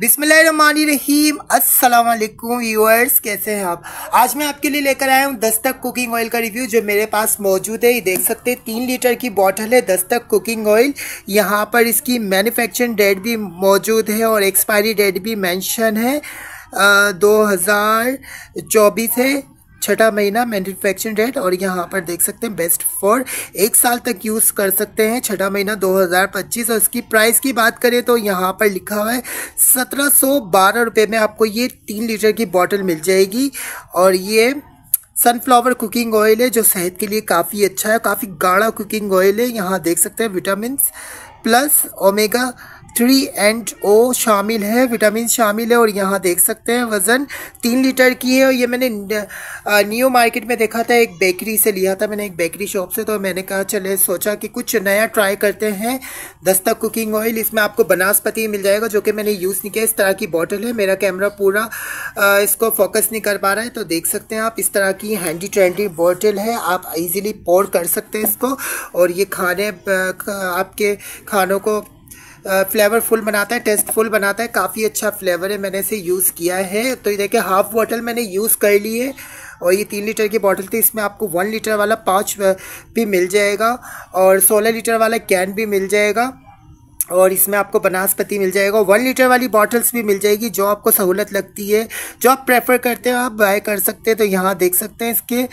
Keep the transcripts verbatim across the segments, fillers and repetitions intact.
बिस्मिल्लाहिर्रहमानिर्रहीम। अस्सलाम वालेकुम व्यूअर्स, कैसे हैं आप। आज मैं आपके लिए लेकर आया हूं दस्तक कुकिंग ऑयल का रिव्यू जो मेरे पास मौजूद है। ये देख सकते हैं तीन लीटर की बॉटल है दस्तक कुकिंग ऑयल। यहाँ पर इसकी मैन्युफैक्चरिंग डेट भी मौजूद है और एक्सपायरी डेट भी मेंशन है। दो हज़ार चौबीस है, छठा महीना मैन्युफैक्चरिंग डेट। और यहाँ पर देख सकते हैं बेस्ट फॉर एक साल तक यूज़ कर सकते हैं, छठा महीना दो हज़ार पच्चीस। और इसकी प्राइस की बात करें तो यहाँ पर लिखा हुआ है सत्रह सौ बारह रुपये में आपको ये तीन लीटर की बोतल मिल जाएगी। और ये सनफ्लावर कुकिंग ऑयल है जो सेहत के लिए काफ़ी अच्छा है, काफ़ी गाढ़ा कुकिंग ऑयल है। यहाँ देख सकते हैं vitamin plus omega three and ओ शामिल है, विटामिन शामिल है। और यहाँ देख सकते हैं वज़न तीन लीटर की है। और ये मैंने न्यू मार्केट में देखा था, एक बेकरी से लिया था मैंने, एक बेकरी शॉप से। तो मैंने कहा चले सोचा कि कुछ नया ट्राई करते हैं दस्तक कुकिंग ऑयल। इसमें आपको बनास्पति मिल जाएगा जो कि मैंने यूज़ नहीं किया। इस तरह की बॉटल है, मेरा कैमरा पूरा आ, इसको फोकस नहीं कर पा रहा है। तो देख सकते हैं आप इस तरह की हैंडी ट्रेंडी बॉटल है, आप इजीली पोर कर सकते हैं इसको। और ये खाने आपके खानों को फ्लेवरफुल बनाता है, टेस्टफुल बनाता है, काफ़ी अच्छा फ्लेवर है। मैंने इसे यूज़ किया है। तो ये देखिए हाफ बॉटल मैंने यूज़ कर ली है। और ये तीन लीटर की बॉटल थी, इसमें आपको वन लीटर वाला पाँच भी मिल जाएगा और सोलह लीटर वाला कैन भी मिल जाएगा। और इसमें आपको बनास्पति मिल जाएगा, वन लीटर वाली बॉटल्स भी मिल जाएगी। जो आपको सहूलत लगती है, जो आप प्रेफर करते हैं, आप बाय कर सकते हैं। तो यहाँ देख सकते हैं इसके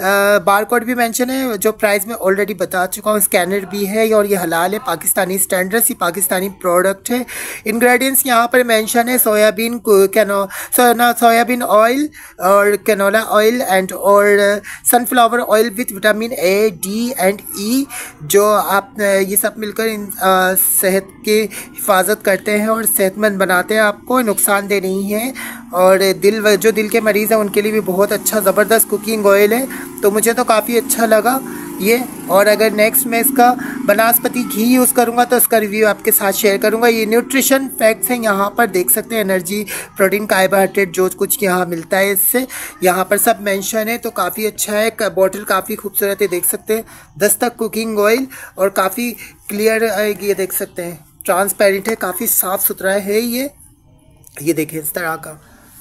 बार कोड भी मेंशन है जो प्राइस में ऑलरेडी बता चुका हूँ। स्कैनर भी है और ये हलाल है, पाकिस्तानी स्टैंडर्ड्स, ये पाकिस्तानी प्रोडक्ट है। इंग्रेडिएंट्स यहाँ पर मेंशन है सोयाबीन कैनो सोयाबीन ऑयल और कैनोला ऑयल एंड और sunflower oil with vitamin A, D and E, जो आप ये सब मिलकर इन सेहत की हिफाजत करते हैं और सेहतमंद बनाते हैं, आपको नुकसानदेह नहीं है। और दिल जो दिल के मरीज़ हैं उनके लिए भी बहुत अच्छा ज़बरदस्त कुकिंग ऑयल है। तो मुझे तो काफ़ी अच्छा लगा ये। और अगर नेक्स्ट मैं इसका बनास्पति घी यूज़ करूँगा तो इसका रिव्यू आपके साथ शेयर करूँगा। ये न्यूट्रिशन फैक्ट्स हैं, यहाँ पर देख सकते हैं एनर्जी, प्रोटीन, कार्बोहाइड्रेट जो कुछ यहाँ मिलता है इससे, यहाँ पर सब मेंशन है। तो काफ़ी अच्छा है, बॉटल काफ़ी खूबसूरत है, देख सकते हैं दस्तक कुकिंग ऑयल। और काफ़ी क्लियर ये देख सकते हैं, ट्रांसपेरेंट है, काफ़ी साफ़ सुथरा है ये ये देखें इस तरह का।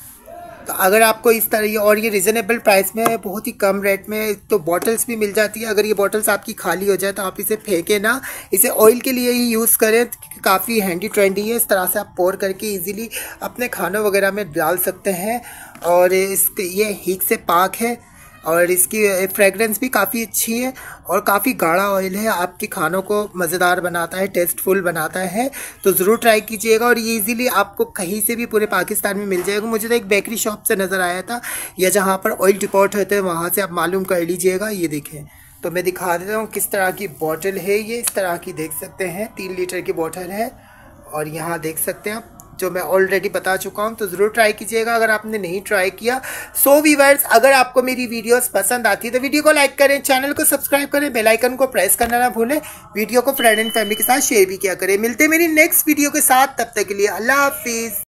तो अगर आपको इस तरह, और ये रिजनेबल प्राइस में है, बहुत ही कम रेट में, तो बॉटल्स भी मिल जाती है। अगर ये बॉटल्स आपकी खाली हो जाए तो आप इसे फेंके ना, इसे ऑयल के लिए ही यूज़ करें, काफ़ी हैंडी ट्रेंडी है। इस तरह से आप पोर करके इजीली अपने खानों वगैरह में डाल सकते हैं। और इसके ये हीट से पाक है और इसकी फ्रेगरेंस भी काफ़ी अच्छी है और काफ़ी गाढ़ा ऑयल है, आपके खानों को मज़ेदार बनाता है, टेस्टफुल बनाता है। तो ज़रूर ट्राई कीजिएगा। और ये इजीली आपको कहीं से भी पूरे पाकिस्तान में मिल जाएगा। मुझे तो एक बेकरी शॉप से नज़र आया था, या जहाँ पर ऑयल डिपोट होते हैं वहाँ से आप मालूम कर लीजिएगा। ये देखें, तो मैं दिखा देता हूँ किस तरह की बॉटल है ये। इस तरह की देख सकते हैं, तीन लीटर की बॉटल है। और यहाँ देख सकते हैं आप, जो मैं ऑलरेडी बता चुका हूं। तो ज़रूर ट्राई कीजिएगा अगर आपने नहीं ट्राई किया। सो व्यूअर्स, अगर आपको मेरी वीडियोस पसंद आती है तो वीडियो को लाइक करें, चैनल को सब्सक्राइब करें, बेल आइकन को प्रेस करना ना भूलें, वीडियो को फ्रेंड एंड फैमिली के साथ शेयर भी किया करें। मिलते हैं मेरी नेक्स्ट वीडियो के साथ, तब तक के लिए अल्लाह हाफिज़।